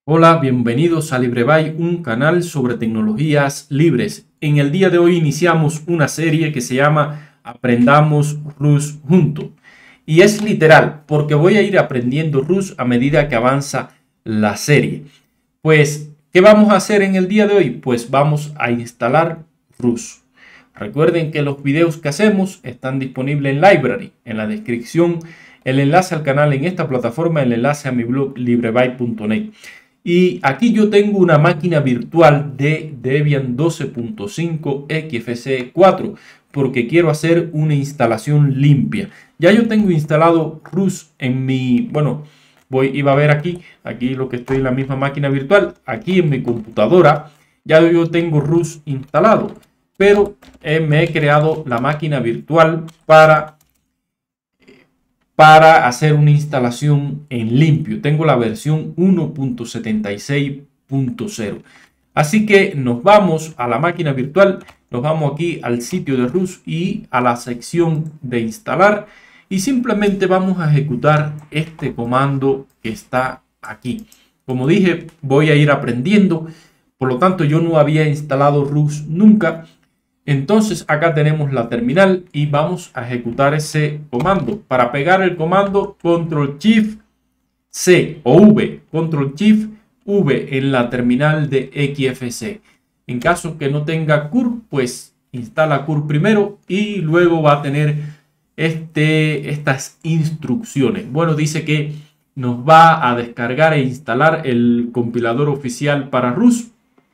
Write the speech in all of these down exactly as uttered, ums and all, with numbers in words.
Hola, bienvenidos a LibreBay, un canal sobre tecnologías libres. En el día de hoy iniciamos una serie que se llama Aprendamos Rus juntos. Y es literal, porque voy a ir aprendiendo Rus a medida que avanza la serie. Pues, ¿qué vamos a hacer en el día de hoy? Pues vamos a instalar Rus. Recuerden que los videos que hacemos están disponibles en Library. En la descripción, el enlace al canal en esta plataforma, el enlace a mi blog librebay punto net. Y aquí yo tengo una máquina virtual de Debian doce punto cinco X F C E cuatro porque quiero hacer una instalación limpia. Ya yo tengo instalado Rus en mi, bueno, voy, iba a ver aquí, aquí lo que estoy en la misma máquina virtual, aquí en mi computadora, ya yo tengo Rus instalado, pero eh, me he creado la máquina virtual para para hacer una instalación en limpio. Tengo la versión uno punto setenta y seis punto cero. Así que nos vamos a la máquina virtual, nos vamos aquí al sitio de Rus y a la sección de instalar y simplemente vamos a ejecutar este comando que está aquí. Como dije, voy a ir aprendiendo, por lo tanto yo no había instalado Rus nunca. Entonces acá tenemos la terminal y vamos a ejecutar ese comando. Para pegar el comando, control shift C o V, control shift V en la terminal de X F C E. En caso que no tenga C U R, pues instala C U R primero y luego va a tener este, estas instrucciones. Bueno, dice que nos va a descargar e instalar el compilador oficial para Rus.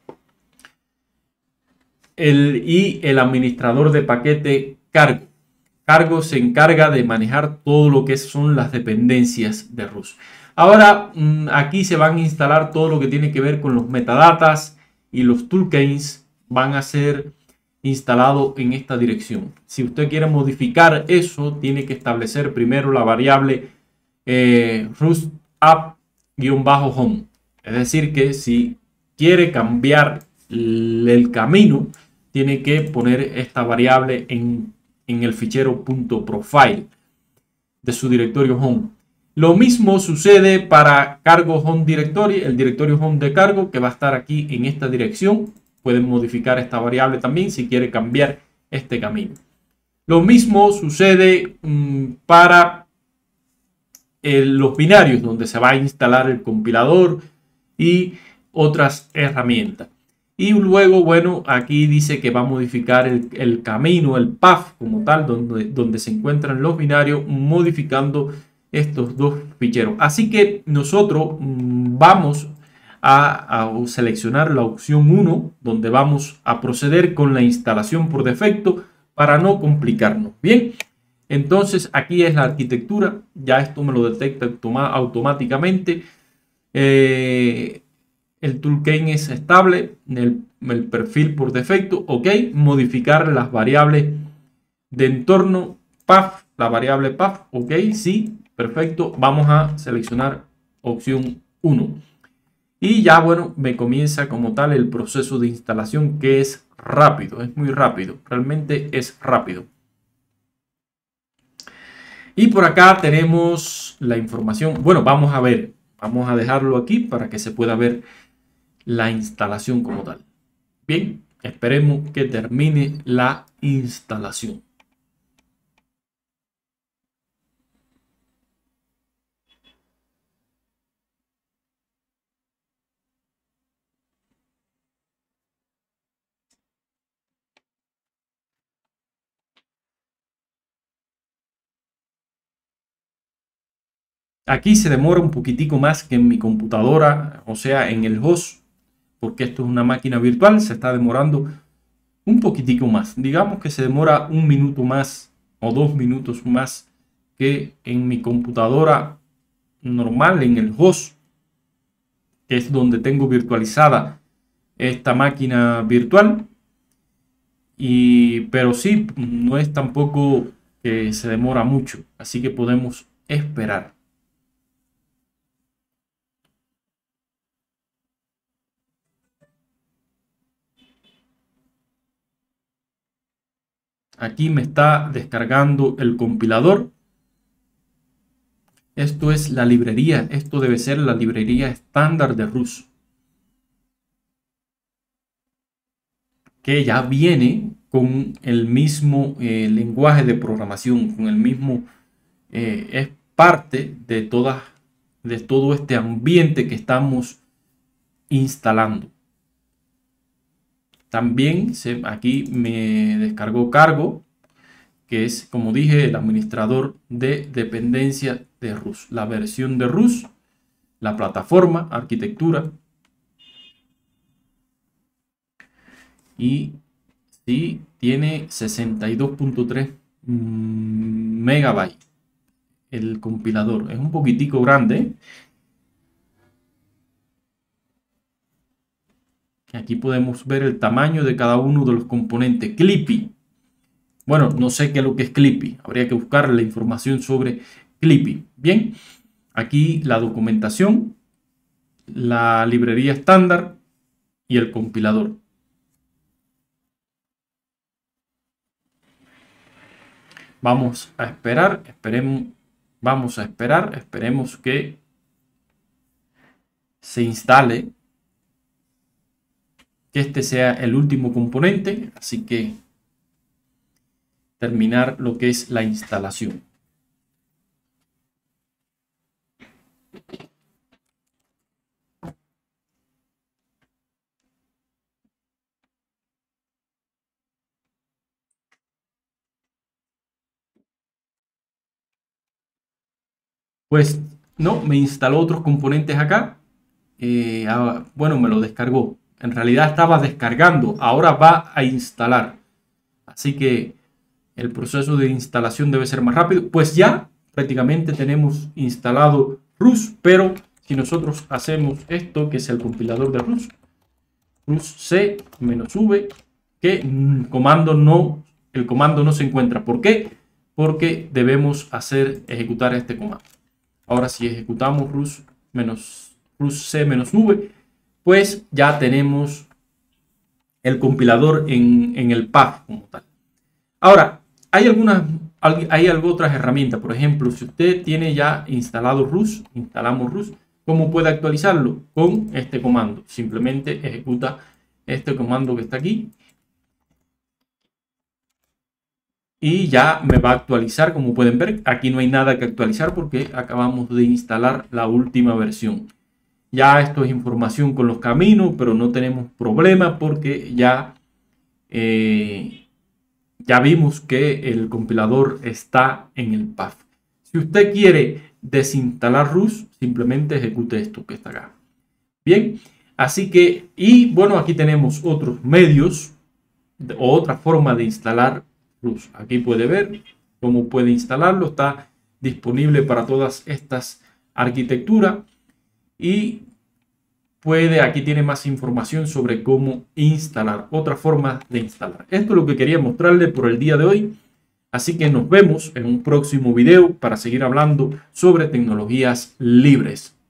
El, y el administrador de paquete Cargo. Cargo se encarga de manejar todo lo que son las dependencias de Rus. Ahora aquí se van a instalar todo lo que tiene que ver con los metadatas y los toolchains van a ser instalados en esta dirección. Si usted quiere modificar eso, tiene que establecer primero la variable eh, Rus app-home. Es decir, que si quiere cambiar el camino, tiene que poner esta variable en, en el fichero .profile de su directorio home. Lo mismo sucede para cargo home directory, el directorio home de cargo que va a estar aquí en esta dirección. Pueden modificar esta variable también si quiere cambiar este camino. Lo mismo sucede mmm, para eh, los binarios donde se va a instalar el compilador y otras herramientas. Y luego, bueno, aquí dice que va a modificar el, el camino, el path como tal, donde, donde se encuentran los binarios, modificando estos dos ficheros. Así que nosotros mmm, vamos a, a seleccionar la opción uno, donde vamos a proceder con la instalación por defecto para no complicarnos. Bien, entonces aquí es la arquitectura, ya esto me lo detecta automáticamente. Eh, El toolchain es estable, el, el perfil por defecto, ok. Modificar las variables de entorno, path, la variable path, ok, sí, perfecto. Vamos a seleccionar opción uno. Y ya, bueno, me comienza como tal el proceso de instalación que es rápido, es muy rápido, realmente es rápido. Y por acá tenemos la información, bueno, vamos a ver, vamos a dejarlo aquí para que se pueda ver la instalación como tal. Bien, esperemos que termine la instalación. Aquí se demora un poquitico más que en mi computadora, o sea, en el host, porque esto es una máquina virtual, se está demorando un poquitico más. Digamos que se demora un minuto más o dos minutos más que en mi computadora normal, en el host, que es donde tengo virtualizada esta máquina virtual. Y, pero sí, no es tampoco que se demora mucho, así que podemos esperar. Aquí me está descargando el compilador. Esto es la librería, esto debe ser la librería estándar de Rus, que ya viene con el mismo eh, lenguaje de programación, con el mismo, eh, es parte de, toda, de todo este ambiente que estamos instalando. También se, aquí me descargó Cargo, que es, como dije, el administrador de dependencia de Rus, la versión de Rus, la plataforma, arquitectura. Y sí, tiene sesenta y dos punto tres megabytes el compilador. Es un poquitico grande, ¿eh? Aquí podemos ver el tamaño de cada uno de los componentes. Clippy. Bueno, no sé qué es lo que es Clippy. Habría que buscar la información sobre Clippy. Bien, aquí la documentación, la librería estándar y el compilador. Vamos a esperar, esperemos, vamos a esperar, esperemos que se instale, que este sea el último componente, así que terminar lo que es la instalación. Pues no, me instaló otros componentes acá. Eh, ah, bueno, me lo descargó. En realidad estaba descargando, ahora va a instalar. Así que el proceso de instalación debe ser más rápido. Pues ya prácticamente tenemos instalado Rus, pero si nosotros hacemos esto, que es el compilador de Rus, Rus C -V, que el comando no, el comando no se encuentra. ¿Por qué? Porque debemos hacer ejecutar este comando. Ahora si ejecutamos Rus menos Rus C -V, pues ya tenemos el compilador en, en el path como tal. Ahora, hay algunas, hay algo otras herramientas. Por ejemplo, si usted tiene ya instalado Rus, instalamos Rus, ¿cómo puede actualizarlo? Con este comando. Simplemente ejecuta este comando que está aquí. Y ya me va a actualizar, como pueden ver. Aquí no hay nada que actualizar porque acabamos de instalar la última versión. Ya esto es información con los caminos, pero no tenemos problema porque ya, eh, ya vimos que el compilador está en el path. Si usted quiere desinstalar Rus, simplemente ejecute esto que está acá. Bien, así que, y bueno, aquí tenemos otros medios o otra forma de instalar Rus. Aquí puede ver cómo puede instalarlo. Está disponible para todas estas arquitecturas. Y puede, aquí tiene más información sobre cómo instalar, otra forma de instalar. Esto es lo que quería mostrarle por el día de hoy. Así que nos vemos en un próximo video para seguir hablando sobre tecnologías libres.